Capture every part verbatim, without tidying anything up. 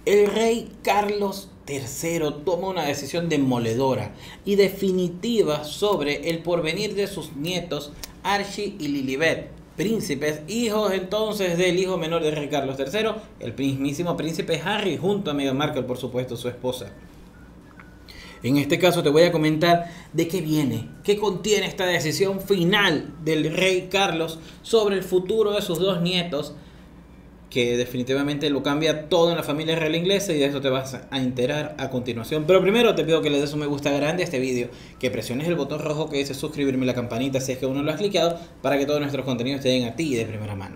El rey Carlos tercero toma una decisión demoledora y definitiva sobre el porvenir de sus nietos Archie y Lilibet, príncipes, hijos entonces del hijo menor del rey Carlos tercero, el mismísimo príncipe Harry, junto a Meghan Markle, por supuesto, su esposa. En este caso te voy a comentar de qué viene, qué contiene esta decisión final del rey Carlos sobre el futuro de sus dos nietos, que definitivamente lo cambia todo en la familia real inglesa, y de eso te vas a enterar a continuación. Pero primero te pido que le des un me gusta grande a este vídeo, que presiones el botón rojo que dice suscribirme y la campanita si es que aún no lo has clicado, para que todos nuestros contenidos te lleguen a ti de primera mano.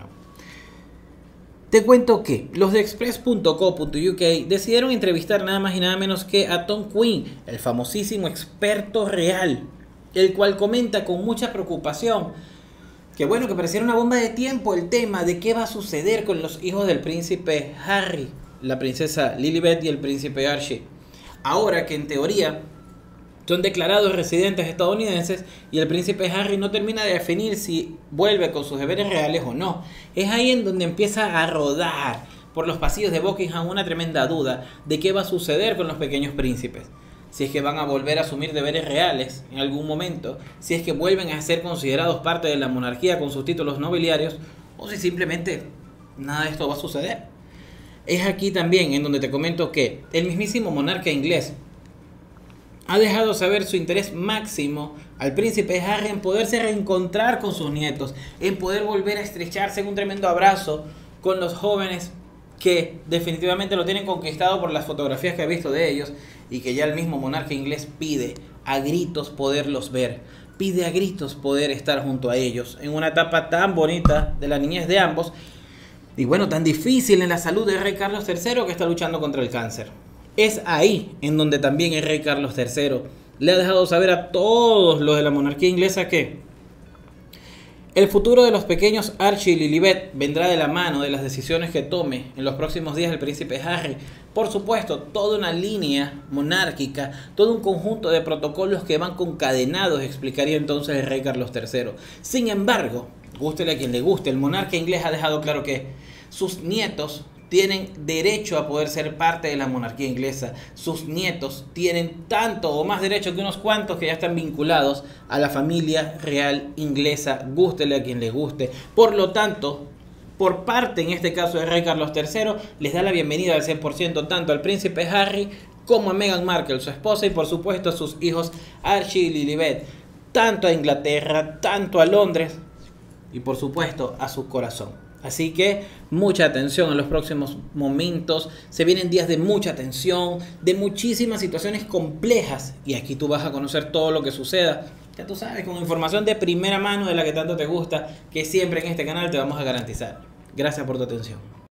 Te cuento que los de express punto co punto u k decidieron entrevistar nada más y nada menos que a Tom Quinn, el famosísimo experto real, el cual comenta con mucha preocupación que bueno, que pareciera una bomba de tiempo el tema de qué va a suceder con los hijos del príncipe Harry, la princesa Lilibet y el príncipe Archie, ahora que en teoría son declarados residentes estadounidenses y el príncipe Harry no termina de definir si vuelve con sus deberes reales o no. Es ahí en donde empieza a rodar por los pasillos de Buckingham una tremenda duda de qué va a suceder con los pequeños príncipes. Si es que van a volver a asumir deberes reales en algún momento, si es que vuelven a ser considerados parte de la monarquía con sus títulos nobiliarios, o si simplemente nada de esto va a suceder. Es aquí también en donde te comento que el mismísimo monarca inglés ha dejado saber su interés máximo al príncipe Harry en poderse reencontrar con sus nietos, en poder volver a estrecharse en un tremendo abrazo con los jóvenes que definitivamente lo tienen conquistado por las fotografías que ha visto de ellos, y que ya el mismo monarca inglés pide a gritos poderlos ver, pide a gritos poder estar junto a ellos en una etapa tan bonita de la niñez de ambos, y bueno, tan difícil en la salud del rey Carlos tercero, que está luchando contra el cáncer. Es ahí en donde también el rey Carlos tercero le ha dejado saber a todos los de la monarquía inglesa que el futuro de los pequeños Archie y Lilibet vendrá de la mano de las decisiones que tome en los próximos días el príncipe Harry. Por supuesto, toda una línea monárquica, todo un conjunto de protocolos que van concadenados, explicaría entonces el rey Carlos tercero. Sin embargo, gústele a quien le guste, el monarca inglés ha dejado claro que sus nietos tienen derecho a poder ser parte de la monarquía inglesa. Sus nietos tienen tanto o más derecho que unos cuantos que ya están vinculados a la familia real inglesa, gústele a quien le guste. Por lo tanto, por parte en este caso del rey Carlos tercero, les da la bienvenida al cien por ciento tanto al príncipe Harry como a Meghan Markle, su esposa, y por supuesto a sus hijos Archie y Lilibet, tanto a Inglaterra, tanto a Londres y por supuesto a su corazón. Así que mucha atención en los próximos momentos, se vienen días de mucha tensión, de muchísimas situaciones complejas, y aquí tú vas a conocer todo lo que suceda, ya tú sabes, con información de primera mano de la que tanto te gusta, que siempre en este canal te vamos a garantizar. Gracias por tu atención.